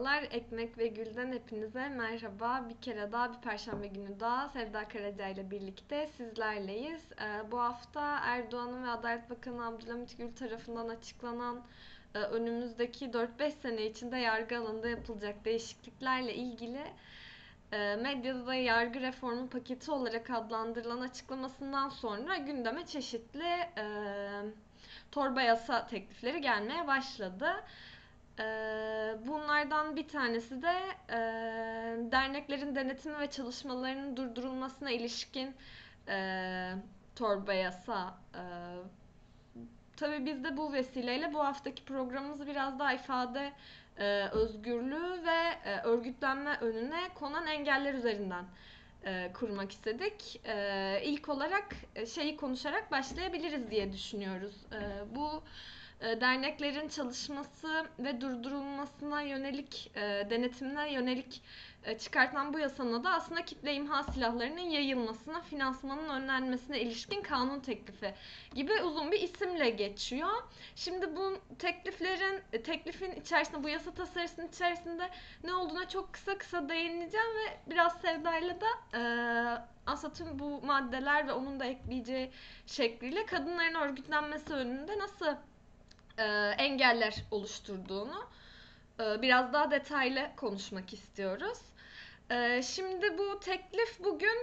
merhabalar. Ekmek ve Gül'den hepinize merhaba. Bir kere daha bir Perşembe günü daha Sevda Karaca ile birlikte sizlerleyiz. Bu hafta Erdoğan'ın ve Adalet Bakanı Abdülhamit Gül tarafından açıklanan önümüzdeki 4-5 sene içinde yargı alanında yapılacak değişikliklerle ilgili medyada da yargı reformu paketi olarak adlandırılan açıklamasından sonra gündeme çeşitli torba yasa teklifleri gelmeye başladı. Bunlardan bir tanesi de derneklerin denetimi ve çalışmalarının durdurulmasına ilişkin torba yasa. Tabii biz de bu vesileyle bu haftaki programımızı biraz daha ifade özgürlüğü ve örgütlenme önüne konan engeller üzerinden kurmak istedik. İlk olarak şeyi konuşarak başlayabiliriz diye düşünüyoruz. Bu derneklerin çalışması ve durdurulmasına yönelik, denetimine yönelik çıkartılan bu yasanın da aslında kitle imha silahlarının yayılmasına, finansmanın önlenmesine ilişkin kanun teklifi gibi uzun bir isimle geçiyor. Şimdi bu teklifin içerisinde, bu yasa tasarısının içerisinde ne olduğuna çok kısa değineceğim ve biraz Sevda'yla da aslında tüm bu maddeler ve onun da ekleyeceği şekliyle kadınların örgütlenmesi önünde nasıl engeller oluşturduğunu biraz daha detaylı konuşmak istiyoruz. Şimdi bu teklif bugün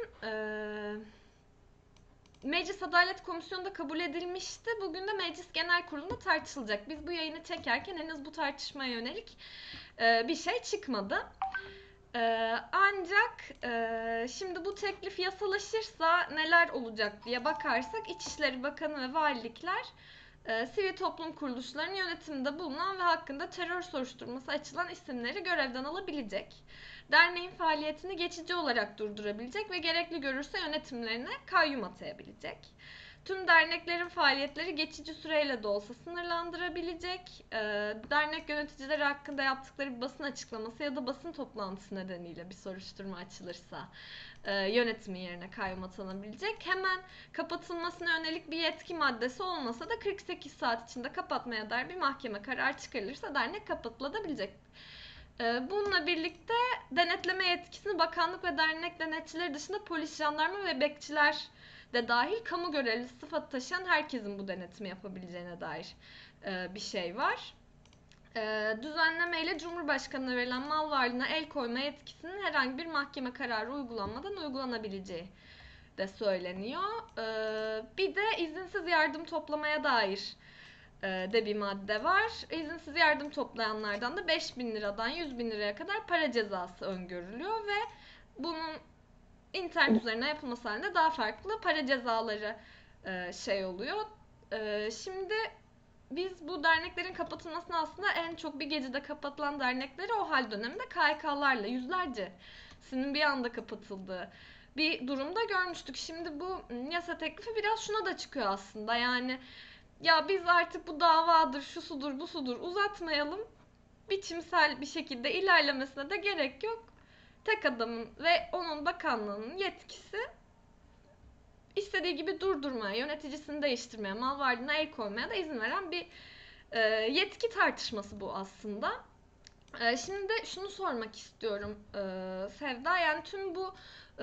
Meclis Adalet Komisyonu'nda kabul edilmişti. Bugün de Meclis Genel Kurulu'nda tartışılacak. Biz bu yayını çekerken henüz bu tartışmaya yönelik bir şey çıkmadı. Ancak şimdi bu teklif yasalaşırsa neler olacak diye bakarsak İçişleri Bakanı ve valilikler sivil toplum kuruluşlarının yönetiminde bulunan ve hakkında terör soruşturması açılan isimleri görevden alabilecek. Derneğin faaliyetini geçici olarak durdurabilecek ve gerekli görürse yönetimlerine kayyum atayabilecek. Tüm derneklerin faaliyetleri geçici süreyle de olsa sınırlandırabilecek. Dernek yöneticileri hakkında yaptıkları bir basın açıklaması ya da basın toplantısı nedeniyle bir soruşturma açılırsa yönetimin yerine kayyum atanabilecek. Hemen kapatılmasına yönelik bir yetki maddesi olmasa da 48 saat içinde kapatmaya dair bir mahkeme kararı çıkarılırsa dernek kapatılabilecek. Bununla birlikte denetleme yetkisini bakanlık ve dernek denetçileri dışında polis, jandarma ve bekçiler de dahil kamu görevlisi sıfatı taşıyan herkesin bu denetimi yapabileceğine dair bir şey var. Düzenlemeyle Cumhurbaşkanı'na verilen mal varlığına el koyma yetkisinin herhangi bir mahkeme kararı uygulanmadan uygulanabileceği de söyleniyor. Bir de izinsiz yardım toplamaya dair de bir madde var. İzinsiz yardım toplayanlardan da 5.000 liradan 100.000 liraya kadar para cezası öngörülüyor ve bunun internet üzerinden yapılması halinde daha farklı para cezaları şey oluyor. Şimdi biz bu derneklerin kapatılmasını aslında en çok bir gecede kapatılan dernekleri o hal döneminde KHK'larla yüzlercesinin bir anda kapatıldığı bir durumda görmüştük. Şimdi bu yasa teklifi biraz şuna da çıkıyor aslında. Yani ya biz artık bu davadır, şu sudur, bu sudur uzatmayalım. Biçimsel bir şekilde ilerlemesine de gerek yok. Tek adamın ve onun bakanlığının yetkisi istediği gibi durdurmaya, yöneticisini değiştirmeye, mal varlığına el koymaya da izin veren bir yetki tartışması bu aslında. Şimdi de şunu sormak istiyorum Sevda. Yani tüm bu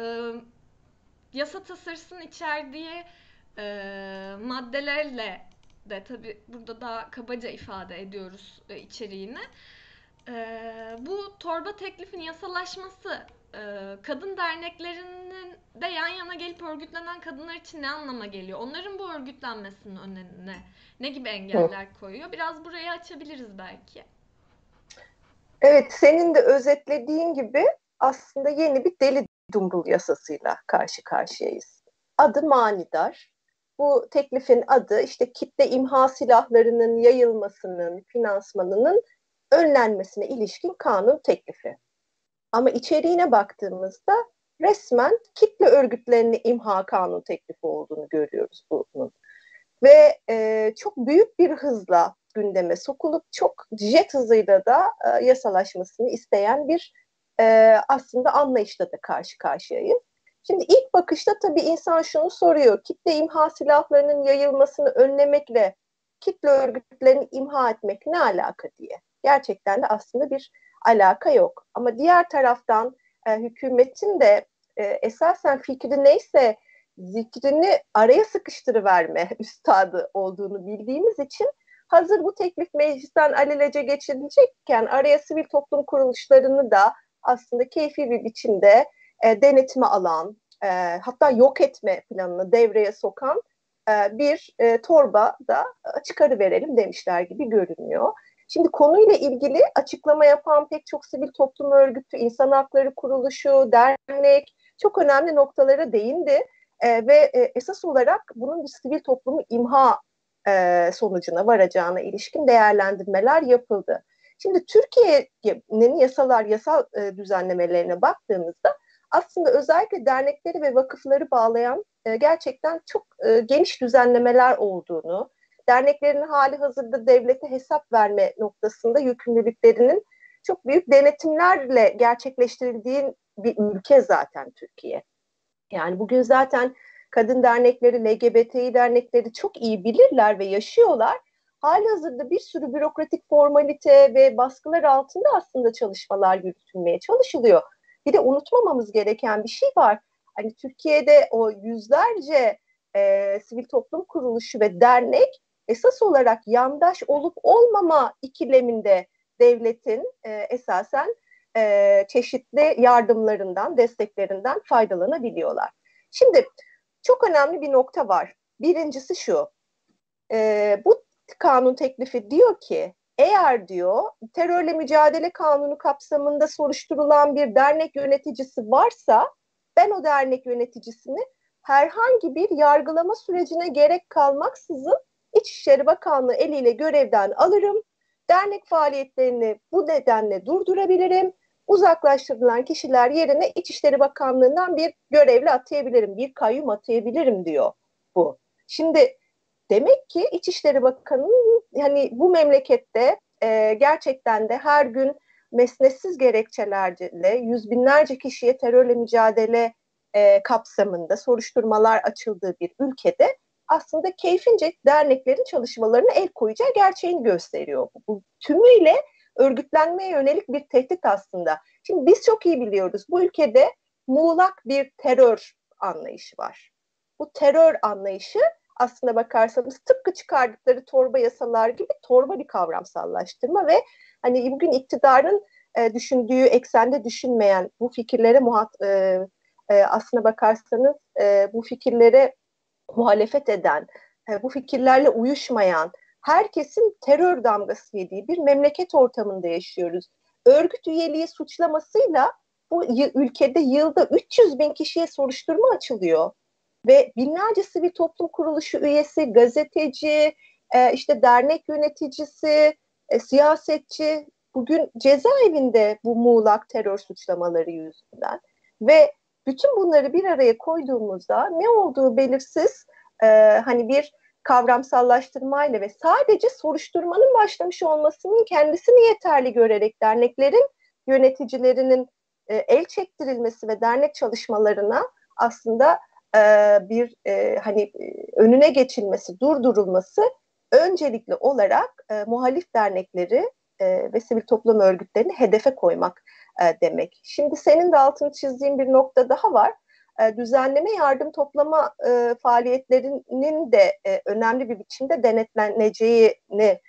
yasa tasarısının içerdiği maddelerle de tabi burada daha kabaca ifade ediyoruz içeriğini. Bu torba teklifin yasalaşması kadın derneklerinin de yan yana gelip örgütlenen kadınlar için ne anlama geliyor? Onların bu örgütlenmesinin önüne ne gibi engeller koyuyor? Biraz burayı açabiliriz belki. Evet, senin de özetlediğin gibi aslında yeni bir deli dumbul yasasıyla karşı karşıyayız. Adı manidar. Bu teklifin adı işte kitle imha silahlarının yayılmasının, finansmanının önlenmesine ilişkin kanun teklifi. Ama içeriğine baktığımızda resmen kitle örgütlerini imha kanun teklifi olduğunu görüyoruz bunun. Ve çok büyük bir hızla gündeme sokulup çok jet hızıyla da yasalaşmasını isteyen bir aslında anlayışla da karşı karşıyayız. Şimdi ilk bakışta tabii insan şunu soruyor. Kitle imha silahlarının yayılmasını önlemekle kitle örgütlerini imha etmek ne alaka diye. Gerçekten de aslında bir alaka yok. Ama diğer taraftan hükümetin de esasen fikri neyse zikrini araya sıkıştırıverme üstadı olduğunu bildiğimiz için hazır bu teklif meclisten alelacele geçirilecekken araya sivil toplum kuruluşlarını da aslında keyfi bir biçimde denetime alan, hatta yok etme planını devreye sokan bir torba da çıkarıverelim demişler gibi görünüyor. Şimdi konuyla ilgili açıklama yapan pek çok sivil toplum örgütü, insan hakları kuruluşu, dernek çok önemli noktalara değindi. Ve esas olarak bunun bir sivil toplumu imha sonucuna varacağına ilişkin değerlendirmeler yapıldı. Şimdi Türkiye'nin yasal düzenlemelerine baktığımızda aslında özellikle dernekleri ve vakıfları bağlayan gerçekten çok geniş düzenlemeler olduğunu, derneklerin hali hazırda devlete hesap verme noktasında yükümlülüklerinin çok büyük denetimlerle gerçekleştirildiği bir ülke zaten Türkiye. Yani bugün zaten kadın dernekleri, LGBTİ dernekleri çok iyi bilirler ve yaşıyorlar. Halihazırda bir sürü bürokratik formalite ve baskılar altında aslında çalışmalar yürütülmeye çalışılıyor. Bir de unutmamamız gereken bir şey var. Hani Türkiye'de o yüzlerce sivil toplum kuruluşu ve dernek esas olarak yandaş olup olmama ikileminde devletin esasen çeşitli yardımlarından, desteklerinden faydalanabiliyorlar. Şimdi çok önemli bir nokta var. Birincisi şu, bu kanun teklifi diyor ki, eğer diyor terörle mücadele kanunu kapsamında soruşturulan bir dernek yöneticisi varsa, ben o dernek yöneticisini herhangi bir yargılama sürecine gerek kalmaksızın İçişleri Bakanlığı eliyle görevden alırım, dernek faaliyetlerini bu nedenle durdurabilirim, uzaklaştırılan kişiler yerine İçişleri Bakanlığı'ndan bir görevli atayabilirim, bir kayyum atayabilirim diyor bu. Şimdi demek ki İçişleri Bakanı'nın hani bu memlekette gerçekten de her gün mesnetsiz gerekçelerle yüz binlerce kişiye terörle mücadele kapsamında soruşturmalar açıldığı bir ülkede aslında keyfince derneklerin çalışmalarına el koyacağı gerçeğini gösteriyor. Bu tümüyle örgütlenmeye yönelik bir tehdit aslında. Şimdi biz çok iyi biliyoruz, bu ülkede muğlak bir terör anlayışı var. Bu terör anlayışı aslına bakarsanız tıpkı çıkardıkları torba yasalar gibi torba bir kavramsallaştırma ve hani bugün iktidarın düşündüğü eksende düşünmeyen, bu fikirlere aslına bakarsanız bu fikirlere muhalefet eden, bu fikirlerle uyuşmayan, herkesin terör damgası yediği bir memleket ortamında yaşıyoruz. Örgüt üyeliği suçlamasıyla bu ülkede yılda 300 bin kişiye soruşturma açılıyor. Ve binlerce sivil toplum kuruluşu üyesi, gazeteci, işte dernek yöneticisi, siyasetçi bugün cezaevinde bu muğlak terör suçlamaları yüzünden. Ve bütün bunları bir araya koyduğumuzda ne olduğu belirsiz hani bir kavramsallaştırmayla ve sadece soruşturmanın başlamış olmasının kendisini yeterli görerek derneklerin yöneticilerinin el çektirilmesi ve dernek çalışmalarına aslında bir hani önüne geçilmesi, durdurulması öncelikli olarak muhalif dernekleri ve sivil toplum örgütlerini hedefe koymak demek. Şimdi senin de altını çizdiğin bir nokta daha var. Düzenleme yardım toplama faaliyetlerinin de önemli bir biçimde denetleneceğini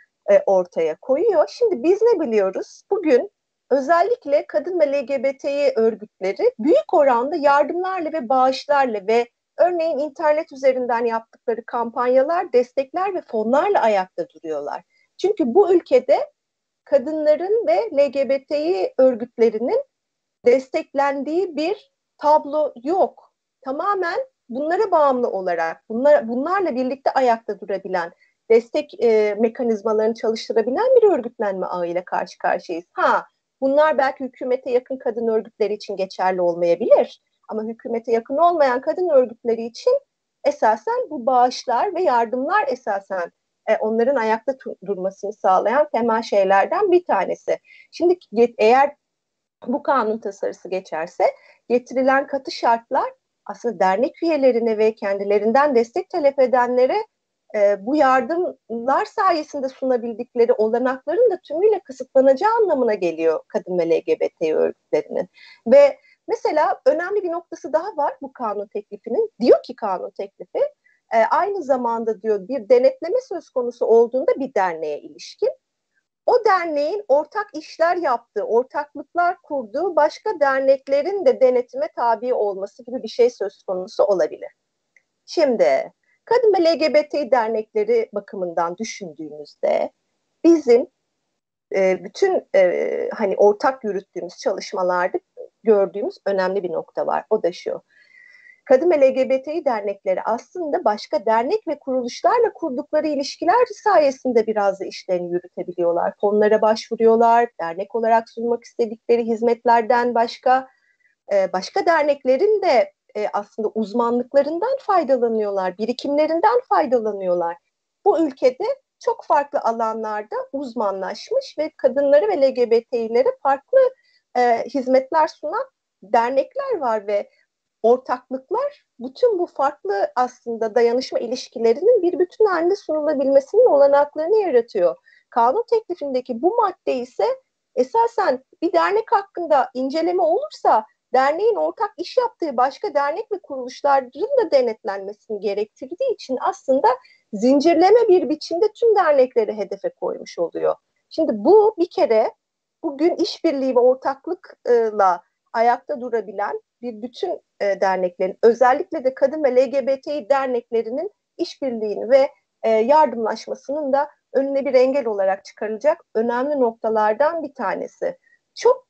ortaya koyuyor. Şimdi biz ne biliyoruz? Bugün özellikle kadın ve LGBTİ örgütleri büyük oranda yardımlarla ve bağışlarla ve örneğin internet üzerinden yaptıkları kampanyalar, destekler ve fonlarla ayakta duruyorlar. Çünkü bu ülkede kadınların ve LGBTİ örgütlerinin desteklendiği bir tablo yok. Tamamen bunlara bağımlı olarak, bunlarla birlikte ayakta durabilen, destek mekanizmalarını çalıştırabilen bir örgütlenme ağıyla karşı karşıyayız. Bunlar belki hükümete yakın kadın örgütleri için geçerli olmayabilir. Ama hükümete yakın olmayan kadın örgütleri için esasen bu bağışlar ve yardımlar esasen onların ayakta durmasını sağlayan temel şeylerden bir tanesi. Şimdi eğer bu kanun tasarısı geçerse getirilen katı şartlar aslında dernek üyelerine ve kendilerinden destek talep edenlere bu yardımlar sayesinde sunabildikleri olanakların da tümüyle kısıtlanacağı anlamına geliyor kadın ve LGBT örgütlerinin. Ve mesela önemli bir noktası daha var bu kanun teklifinin. Diyor ki kanun teklifi aynı zamanda diyor bir denetleme söz konusu olduğunda bir derneğe ilişkin o derneğin ortak işler yaptığı, ortaklıklar kurduğu başka derneklerin de denetime tabi olması gibi bir şey söz konusu olabilir. Şimdi kadın ve LGBT dernekleri bakımından düşündüğümüzde bizim bütün hani ortak yürüttüğümüz çalışmalarda gördüğümüz önemli bir nokta var. O da şu. Kadın ve LGBT dernekleri aslında başka dernek ve kuruluşlarla kurdukları ilişkiler sayesinde biraz da işlerini yürütebiliyorlar. Fonlara başvuruyorlar, dernek olarak sunmak istedikleri hizmetlerden başka derneklerin de aslında uzmanlıklarından faydalanıyorlar, birikimlerinden faydalanıyorlar. Bu ülkede çok farklı alanlarda uzmanlaşmış ve kadınları ve LGBT'lere farklı hizmetler sunan dernekler var ve ortaklıklar bütün bu farklı aslında dayanışma ilişkilerinin bir bütün halinde sunulabilmesinin olanaklarını yaratıyor. Kanun teklifindeki bu madde ise esasen bir dernek hakkında inceleme olursa derneğin ortak iş yaptığı başka dernek ve kuruluşların da denetlenmesini gerektirdiği için aslında zincirleme bir biçimde tüm dernekleri hedefe koymuş oluyor. Şimdi bu bir kere bugün işbirliği ve ortaklıkla ayakta durabilen bir bütün derneklerin özellikle de kadın ve LGBT derneklerinin işbirliğini ve yardımlaşmasının da önüne bir engel olarak çıkarılacak önemli noktalardan bir tanesi. Çok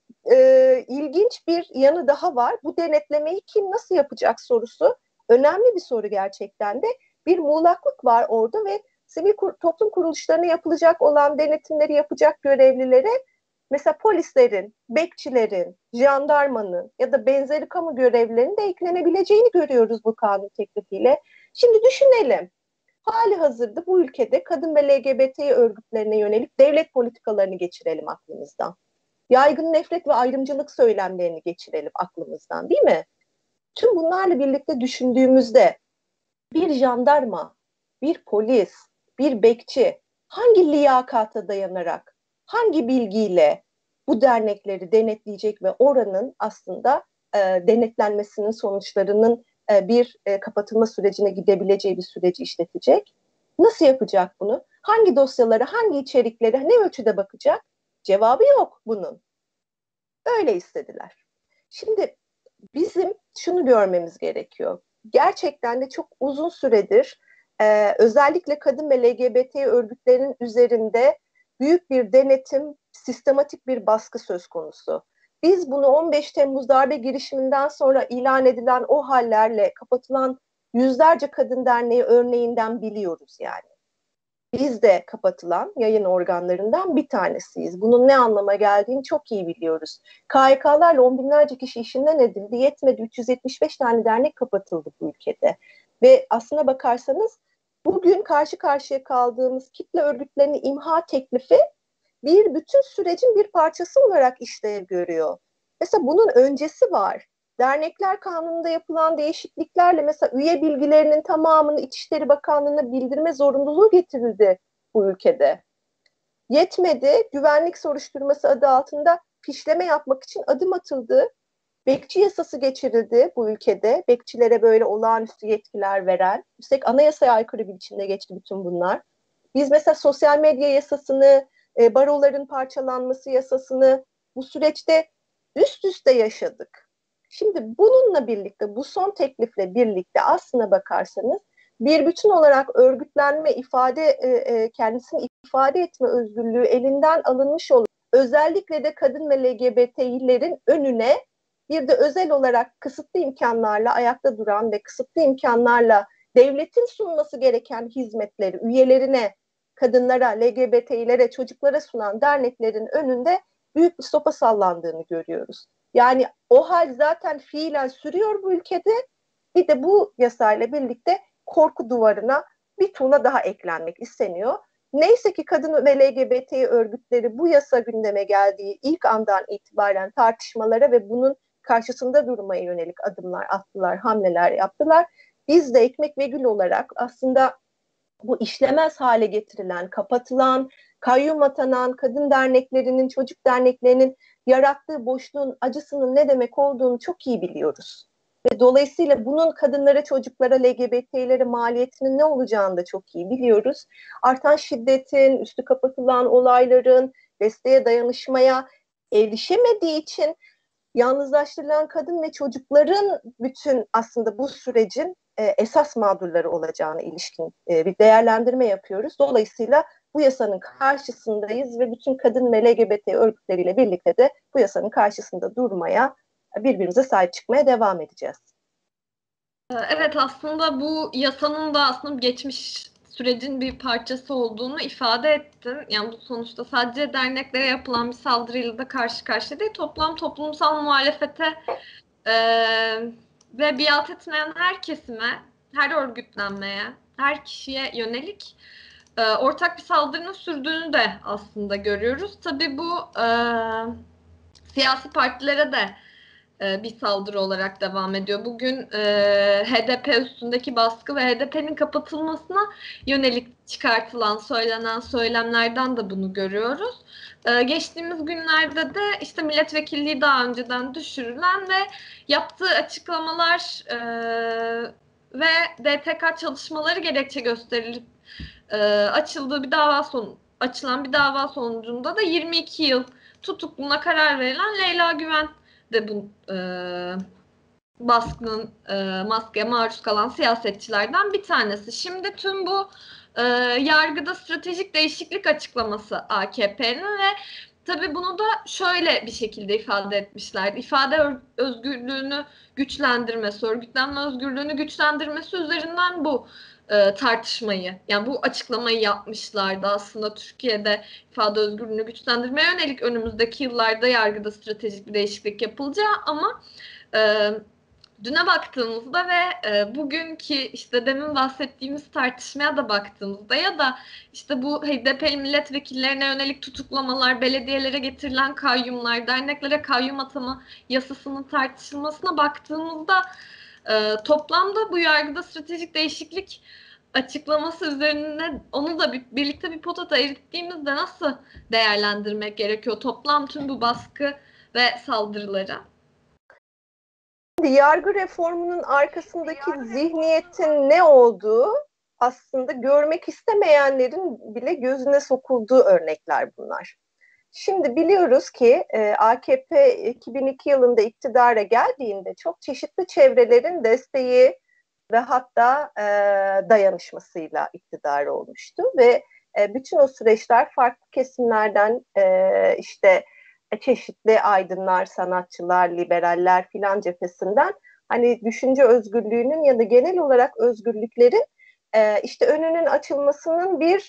ilginç bir yanı daha var. Bu denetlemeyi kim nasıl yapacak sorusu önemli bir soru gerçekten de. Bir muğlaklık var orada ve sivil toplum kuruluşlarına yapılacak olan denetimleri yapacak görevlilere mesela polislerin, bekçilerin, jandarmanın ya da benzeri kamu görevlilerinin de eklenebileceğini görüyoruz bu kanun teklifiyle. Şimdi düşünelim. Hali hazırda bu ülkede kadın ve LGBT örgütlerine yönelik devlet politikalarını geçirelim aklımızdan. Yaygın nefret ve ayrımcılık söylemlerini geçirelim aklımızdan, değil mi? Tüm bunlarla birlikte düşündüğümüzde bir jandarma, bir polis, bir bekçi hangi liyakata dayanarak, hangi bilgiyle bu dernekleri denetleyecek ve oranın aslında denetlenmesinin sonuçlarının bir kapatılma sürecine gidebileceği bir süreci işletecek? Nasıl yapacak bunu? Hangi dosyalara, hangi içeriklere, ne ölçüde bakacak? Cevabı yok bunun. Öyle istediler. Şimdi bizim şunu görmemiz gerekiyor. Gerçekten de çok uzun süredir özellikle kadın ve LGBT örgütlerinin üzerinde büyük bir denetim, sistematik bir baskı söz konusu. Biz bunu 15 Temmuz darbe girişiminden sonra ilan edilen o hallerle kapatılan yüzlerce kadın derneği örneğinden biliyoruz yani. Biz de kapatılan yayın organlarından bir tanesiyiz. Bunun ne anlama geldiğini çok iyi biliyoruz. KHK'larla on binlerce kişi işinden edildi. Yetmedi 375 tane dernek kapatıldı bu ülkede. Ve aslına bakarsanız bugün karşı karşıya kaldığımız kitle örgütlerini imha teklifi bir bütün sürecin bir parçası olarak işlev görüyor. Mesela bunun öncesi var. Dernekler Kanunu'nda yapılan değişikliklerle mesela üye bilgilerinin tamamını İçişleri Bakanlığı'na bildirme zorunluluğu getirildi bu ülkede. Yetmedi, güvenlik soruşturması adı altında fişleme yapmak için adım atıldı. Bekçi yasası geçirildi bu ülkede. Bekçilere böyle olağanüstü yetkiler veren. Üstelik anayasaya aykırı bir biçimde geçti bütün bunlar. Biz mesela sosyal medya yasasını, baroların parçalanması yasasını bu süreçte üst üste yaşadık. Şimdi bununla birlikte, bu son teklifle birlikte aslına bakarsanız bir bütün olarak örgütlenme, kendisini ifade etme özgürlüğü elinden alınmış olan özellikle de kadın ve LGBT'lerin önüne bir de özel olarak kısıtlı imkanlarla ayakta duran ve kısıtlı imkanlarla devletin sunması gereken hizmetleri üyelerine, kadınlara, LGBT'lere, çocuklara sunan derneklerin önünde büyük bir sopa sallandığını görüyoruz. Yani o hal zaten fiilen sürüyor bu ülkede. Bir de bu yasayla birlikte korku duvarına bir tuğla daha eklenmek isteniyor. Neyse ki kadın ve LGBT örgütleri bu yasa gündeme geldiği ilk andan itibaren tartışmalara ve bunun karşısında durmaya yönelik adımlar attılar, hamleler yaptılar. Biz de Ekmek ve Gül olarak aslında bu işlemez hale getirilen, kapatılan, kayyum atanan kadın derneklerinin, çocuk derneklerinin yarattığı boşluğun acısının ne demek olduğunu çok iyi biliyoruz. Ve dolayısıyla bunun kadınlara, çocuklara, LGBT'lere maliyetinin ne olacağını da çok iyi biliyoruz. Artan şiddetin, üstü kapatılan olayların, desteğe, dayanışmaya erişemediği için yalnızlaştırılan kadın ve çocukların bütün aslında bu sürecin esas mağdurları olacağına ilişkin bir değerlendirme yapıyoruz. Dolayısıyla bu yasanın karşısındayız ve bütün kadın ve LGBT örgütleriyle birlikte de bu yasanın karşısında durmaya, birbirimize sahip çıkmaya devam edeceğiz. Evet, aslında bu yasanın da aslında geçmiş sürecin bir parçası olduğunu ifade ettin. Yani bu sonuçta sadece derneklere yapılan bir saldırıyla da karşı karşıya değil, toplam toplumsal muhalefete ve biat etmeyen her kesime, her örgütlenmeye, her kişiye yönelik ortak bir saldırının sürdüğünü de aslında görüyoruz. Tabii bu siyasi partilere de bir saldırı olarak devam ediyor. Bugün HDP üstündeki baskı ve HDP'nin kapatılmasına yönelik çıkartılan, söylenen söylemlerden de bunu görüyoruz. Geçtiğimiz günlerde de işte milletvekilliği daha önceden düşürülen ve yaptığı açıklamalar ve DTK çalışmaları gerekçe gösterilip açılan bir dava sonucunda da 22 yıl tutukluluğuna karar verilen Leyla Güven de bu baskının maskeye maruz kalan siyasetçilerden bir tanesi. Şimdi tüm bu yargıda stratejik değişiklik açıklaması AKP'nin ve tabii bunu da şöyle bir şekilde ifade etmişlerdi. İfade özgürlüğünü güçlendirmesi, örgütlenme özgürlüğünü güçlendirmesi üzerinden bu tartışmayı, yani bu açıklamayı yapmışlardı. Aslında Türkiye'de ifade özgürlüğünü güçlendirmeye yönelik önümüzdeki yıllarda yargıda stratejik bir değişiklik yapılacağı ama düne baktığımızda ve bugünkü işte demin bahsettiğimiz tartışmaya da baktığımızda ya da işte bu HDP'li milletvekillerine yönelik tutuklamalar, belediyelere getirilen kayyumlar, derneklere kayyum atama yasasının tartışılmasına baktığımızda toplamda bu yargıda stratejik değişiklik açıklaması üzerine onu da birlikte bir potada erittiğimizde nasıl değerlendirmek gerekiyor toplam tüm bu baskı ve saldırıları? Yargı reformunun arkasındaki zihniyetin ne olduğu aslında görmek istemeyenlerin bile gözüne sokulduğu örnekler bunlar. Şimdi biliyoruz ki AKP 2002 yılında iktidara geldiğinde çok çeşitli çevrelerin desteği ve hatta dayanışmasıyla iktidar olmuştu ve bütün o süreçler farklı kesimlerden işte çeşitli aydınlar, sanatçılar, liberaller filan cephesinden hani düşünce özgürlüğünün ya da genel olarak özgürlüklerin işte önünün açılmasının bir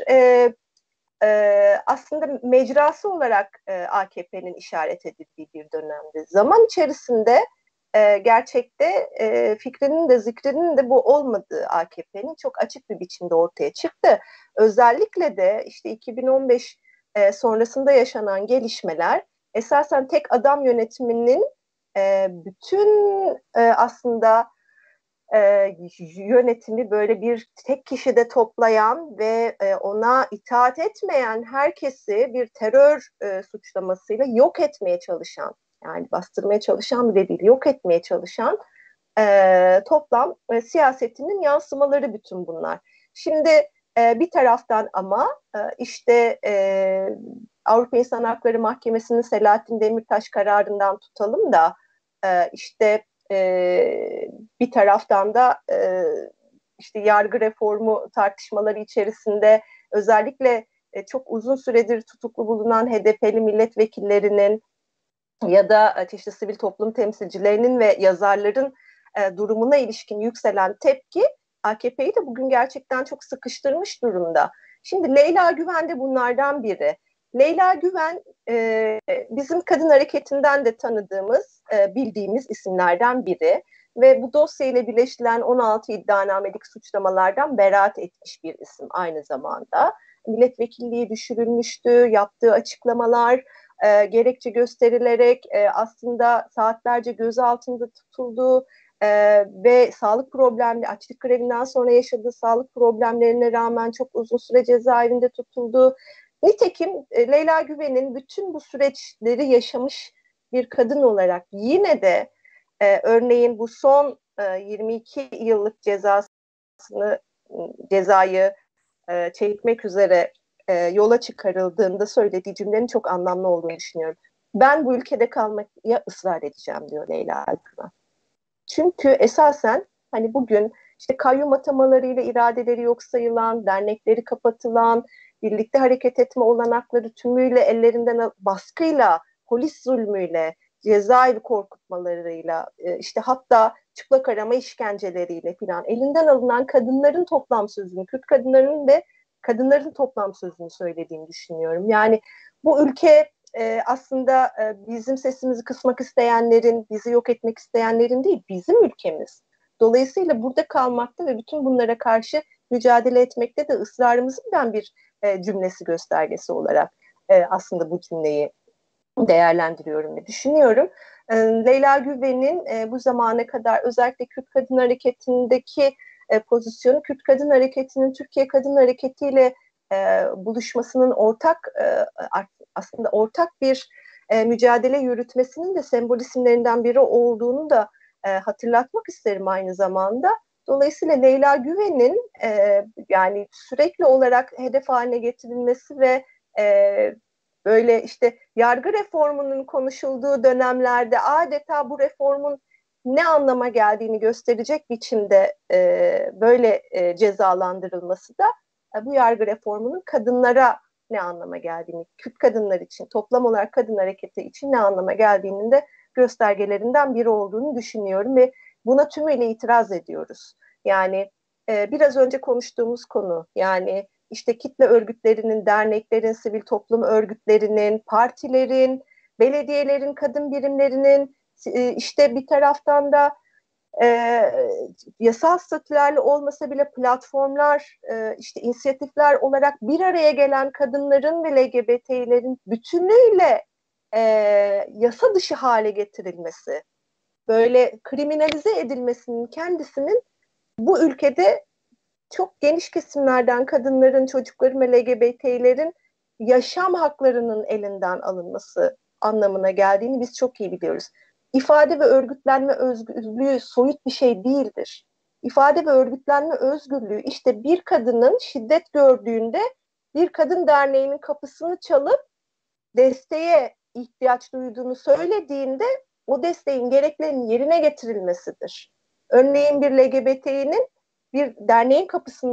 aslında mecrası olarak AKP'nin işaret edildiği bir dönemde. Zaman içerisinde gerçekte fikrinin de zikrinin de bu olmadığı AKP'nin çok açık bir biçimde ortaya çıktı. Özellikle de işte 2015 sonrasında yaşanan gelişmeler esasen tek adam yönetiminin bütün aslında yönetimi böyle bir tek kişide toplayan ve ona itaat etmeyen herkesi bir terör suçlamasıyla yok etmeye çalışan, yani bastırmaya çalışan bile değil, yok etmeye çalışan toplam siyasetinin yansımaları bütün bunlar. Şimdi bir taraftan ama işte Avrupa İnsan Hakları Mahkemesi'nin Selahattin Demirtaş kararından tutalım da işte bir taraftan da işte yargı reformu tartışmaları içerisinde özellikle çok uzun süredir tutuklu bulunan HDP'li milletvekillerinin ya da çeşitli sivil toplum temsilcilerinin ve yazarların durumuna ilişkin yükselen tepki AKP'yi de bugün gerçekten çok sıkıştırmış durumda. Şimdi Leyla Güven de bunlardan biri. Leyla Güven bizim kadın hareketinden de tanıdığımız, bildiğimiz isimlerden biri ve bu dosyayla birleştirilen 16 iddianamelik suçlamalardan beraat etmiş bir isim aynı zamanda. Milletvekilliği düşürülmüştü, yaptığı açıklamalar gerekçe gösterilerek aslında saatlerce gözaltında tutulduğu ve sağlık problemleri, açlık grevinden sonra yaşadığı sağlık problemlerine rağmen çok uzun süre cezaevinde tutulduğu. Nitekim Leyla Güven'in bütün bu süreçleri yaşamış bir kadın olarak yine de örneğin bu son 22 yıllık cezayı çekmek üzere yola çıkarıldığında söylediği cümlenin çok anlamlı olduğunu düşünüyorum. Ben bu ülkede kalmaya ısrar edeceğim diyor Leyla Güven. Çünkü esasen hani bugün işte kayyum atamalarıyla iradeleri yok sayılan, dernekleri kapatılan, birlikte hareket etme olanakları tümüyle ellerinden baskıyla, polis zulmüyle, cezaevi korkutmalarıyla, işte hatta çıplak arama işkenceleriyle filan elinden alınan kadınların toplam sözünü, Kürt kadınların ve kadınların toplam sözünü söylediğini düşünüyorum. Yani bu ülke aslında bizim sesimizi kısmak isteyenlerin, bizi yok etmek isteyenlerin değil, bizim ülkemiz. Dolayısıyla burada kalmakta ve bütün bunlara karşı mücadele etmekte de ısrarımızın ben bir cümlesi, göstergesi olarak aslında bu cümleyi değerlendiriyorum ve düşünüyorum. Leyla Güven'in bu zamana kadar özellikle Kürt Kadın Hareketi'ndeki pozisyonu, Kürt Kadın Hareketi'nin Türkiye Kadın Hareketi ile buluşmasının aslında ortak bir mücadele yürütmesinin de sembol isimlerinden biri olduğunu da hatırlatmak isterim aynı zamanda. Dolayısıyla Leyla Güven'in yani sürekli olarak hedef haline getirilmesi ve böyle işte yargı reformunun konuşulduğu dönemlerde adeta bu reformun ne anlama geldiğini gösterecek biçimde böyle cezalandırılması da bu yargı reformunun kadınlara ne anlama geldiğini, Kürt kadınlar için, toplam olarak kadın hareketi için ne anlama geldiğinin de göstergelerinden biri olduğunu düşünüyorum ve buna tümüyle itiraz ediyoruz. Yani biraz önce konuştuğumuz konu, yani işte kitle örgütlerinin, derneklerin, sivil toplum örgütlerinin, partilerin, belediyelerin, kadın birimlerinin, işte bir taraftan da yasal statülerle olmasa bile platformlar, işte inisiyatifler olarak bir araya gelen kadınların ve LGBT'lerin bütünüyle yasa dışı hale getirilmesi, böyle kriminalize edilmesinin kendisinin bu ülkede çok geniş kesimlerden kadınların, çocukların ve LGBT'lerin yaşam haklarının elinden alınması anlamına geldiğini biz çok iyi biliyoruz. İfade ve örgütlenme özgürlüğü soyut bir şey değildir. İfade ve örgütlenme özgürlüğü işte bir kadının şiddet gördüğünde bir kadın derneğinin kapısını çalıp desteğe ihtiyaç duyduğunu söylediğinde o desteğin gereklerinin yerine getirilmesidir. Örneğin bir LGBT'nin bir derneğin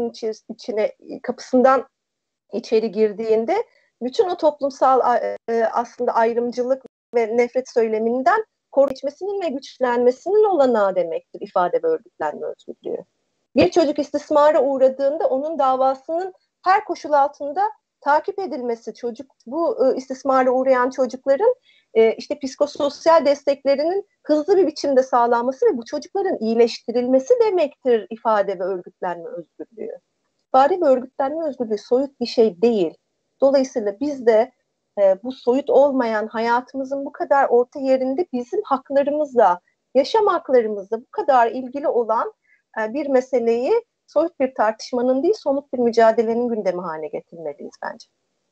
kapısından içeri girdiğinde bütün o toplumsal aslında ayrımcılık ve nefret söyleminden geçmesinin ve güçlenmesinin olanağı demektir ifade ve örgütlenme özgürlüğü. Bir çocuk istismara uğradığında onun davasının her koşul altında takip edilmesi, bu istismara uğrayan çocukların işte psikososyal desteklerinin hızlı bir biçimde sağlanması ve bu çocukların iyileştirilmesi demektir ifade ve örgütlenme özgürlüğü. İfade ve örgütlenme özgürlüğü soyut bir şey değil. Dolayısıyla biz de bu soyut olmayan hayatımızın bu kadar orta yerinde bizim haklarımızla, yaşam haklarımızla bu kadar ilgili olan bir meseleyi soyut bir tartışmanın değil, somut bir mücadelenin gündemi haline getirmeliyiz bence.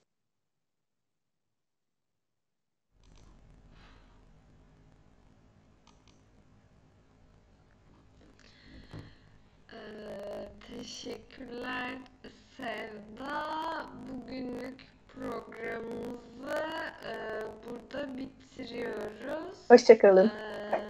Teşekkürler Sevda. Bugünlük programımızı burada bitiriyoruz. Hoşçakalın.